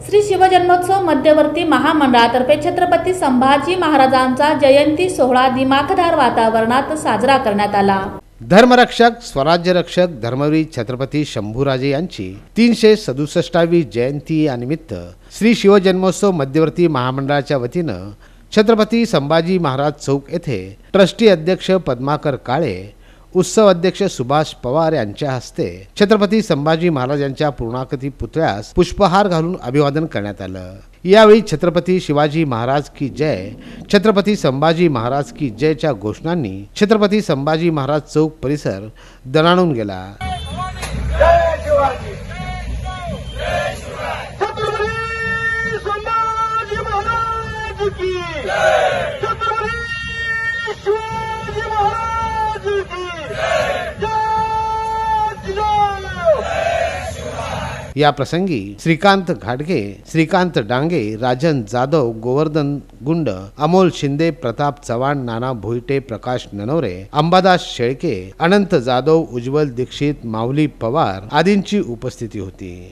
श्री शिवजन्मोत्सव मध्यवर्ती महामंडळातर्फे छत्रपती संभाजी महाराजांचा जयंती सोहळा दिमाखदार वातावरणात साजरा करण्यात आला। धर्मरक्षक स्वराज्य रक्षक धर्मवीर छत्रपती शंभूराजे यांची 367वी जयंती या निमित्त श्री शिवजन्मोत्सव मध्यवर्ती महामंडळाच्या वतीनं छत्रपती संभाजी महाराज चौक येथे ट्रस्टी अध्यक्ष पद्माकर काळे, उत्सव अध्यक्ष सुभाष पवार यांच्या हस्ते छत्रपती संभाजी महाराज यांच्या पूर्णाकृती पुतळ्यास पुष्पहार घालून अभिवादन करण्यात आलं। यावेळी छत्रपती शिवाजी महाराज की जय, छत्रपती संभाजी महाराज की जयच्या घोषणांनी छत्रपती संभाजी महाराज चौक परिसर दणाणून गेला। या प्रसंगी श्रीकांत घाटगे, श्रीकांत डांगे, राजन जाधव, गोवर्धन गुंड, अमोल शिंदे, प्रताप चव्हाण, नाना भोईटे, प्रकाश ननवरे, अंबादास शेळके, अनंत जाधव, उज्ज्वल दीक्षित, माऊली पवार आदींची उपस्थिती होती।